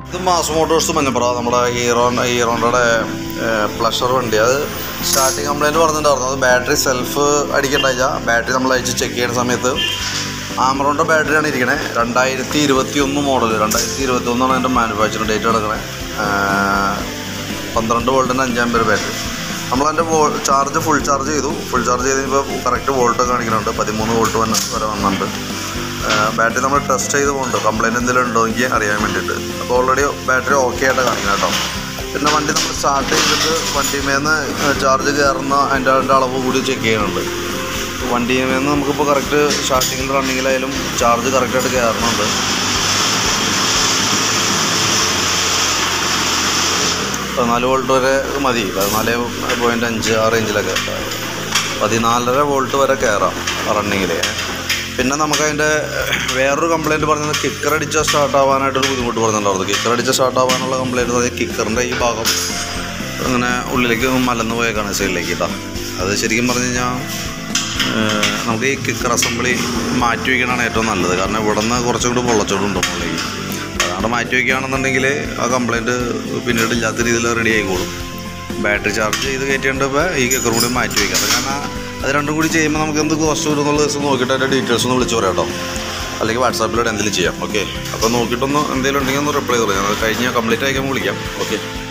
ഇത് mass Motors Manjappura നമ്മുടെ ഹീറോയുടെ pleasure വണ്ടി. അത് സ്റ്റാർട്ടിങ് കംപ്ലയിൻറ്റ് പറഞ്ഞിട്ടുണ്ടായിരുന്നു. അത് ബാറ്ററി സെൽഫ് അടിക്കണ്ടായില്ല. ബാറ്ററി നമ്മൾ അയച്ച് ചെക്ക് ചെയ്യുന്ന സമയത്ത് ആമറോണിൻ്റെ ബാറ്ററിയാണ് ഇരിക്കണത്. 2021 മോഡൽ, 2021 അതിൻ്റെ മാനുഫാക്ചറിങ് ഡേറ്റ് കിടക്കണേ. 12 വോൾട്ടിൻ്റെ 5 ആമ്പിയർ ബാറ്ററി. നമ്മളതിൻ്റെ ചാർജ് ഫുൾ ചാർജ് ചെയ്തപ്പോൾ കറക്റ്റ് വോൾട്ട് കാണിക്കുന്നുണ്ട്. 13 വോൾട്ട് വരെ വന്നിട്ടുണ്ട്. ബാറ്ററി നമ്മൾ ടെസ്റ്റ് ചെയ്ത് പോകുന്നുണ്ട്, കംപ്ലയിൻറ്റ് എന്തെങ്കിലും ഉണ്ടോ എനിക്ക് അറിയാൻ വേണ്ടിയിട്ട്. അപ്പോൾ ഓൾറെഡി ബാറ്ററി ഓക്കെ ആയിട്ട് കാണിക്കണം കേട്ടോ. പിന്നെ വണ്ടി നമ്മൾ സ്റ്റാർട്ട് ചെയ്തിട്ട് വണ്ടിമേന്ന് ചാർജ് കയറുന്ന അതിൻ്റെ അളവ് കൂടി ചെക്ക് ചെയ്യുന്നുണ്ട്. വണ്ടിമേന്ന് നമുക്കിപ്പോൾ കറക്റ്റ് സ്റ്റാർട്ടിങ്ങിൽ റണ്ണിങ്ങിലായാലും ചാർജ് കറക്റ്റായിട്ട് കയറുന്നുണ്ട്. 14 വോൾട്ട് വരെ മതി. 14.5 ആ റേഞ്ചിലൊക്കെ 14.5 വോൾട്ട് വരെ കയറാം റണ്ണിങ്ങിൽ. പിന്നെ നമുക്കതിൻ്റെ വേറൊരു കംപ്ലയിൻറ്റ് പറഞ്ഞത് കിക്കർ അടിച്ചാൽ സ്റ്റാർട്ടാവാനായിട്ടൊരു ബുദ്ധിമുട്ട് പറഞ്ഞിട്ടുണ്ടായിരുന്നു. കിക്കർ അടിച്ചാൽ സ്റ്റാർട്ടാവാനുള്ള കംപ്ലയിൻറ്റ് പറഞ്ഞാൽ കിക്കറിൻ്റെ ഈ ഭാഗം അങ്ങനെ ഉള്ളിലേക്ക് മലന്ന് പോയേക്കാണ് സൈഡിലേക്ക് കേട്ടോ. അത് ശരിക്കും പറഞ്ഞു കഴിഞ്ഞാൽ നമുക്ക് ഈ കിക്കർ അസംബ്ലി മാറ്റി വയ്ക്കണതാണ് ഏറ്റവും നല്ലത്. കാരണം ഇവിടെ നിന്ന് കുറച്ചും കൂടി പൊള്ളച്ചോടുണ്ട് മുകളിലേക്ക്. അതാണ് മാറ്റി വയ്ക്കുകയാണെന്നുണ്ടെങ്കിൽ ആ കംപ്ലയിൻറ്റ് പിന്നീട് ഇല്ലാത്ത രീതിയിൽ റെഡി ആയിക്കോളും. ബാറ്ററി ചാർജ് ചെയ്ത് കയറ്റേണ്ടപ്പോൾ ഈ കിക്കർ കൂടി മാറ്റി വയ്ക്കാം. കാരണം അത് രണ്ടും കൂടി ചെയ്യുമ്പോൾ നമുക്ക് എന്ത് കോസ്റ്റ് വരും എന്നുള്ള ദിവസം നോക്കിയിട്ട് അതിൻ്റെ ഡീറ്റെയിൽസ് ഒന്ന് വിളിച്ച് പറയാം കേട്ടോ. അല്ലെങ്കിൽ വാട്സാപ്പിലൂടെ എന്തെങ്കിലും ചെയ്യാം. ഓക്കെ, അപ്പോൾ നോക്കിയിട്ടൊന്ന് എന്തെങ്കിലും ഉണ്ടെങ്കിൽ ഒന്ന് റിപ്ലൈ തരാം. ഞാൻ അത് കഴിഞ്ഞ് കംപ്ലീറ്റ് ആയിക്കാൻ വിളിക്കാം. ഓക്കെ.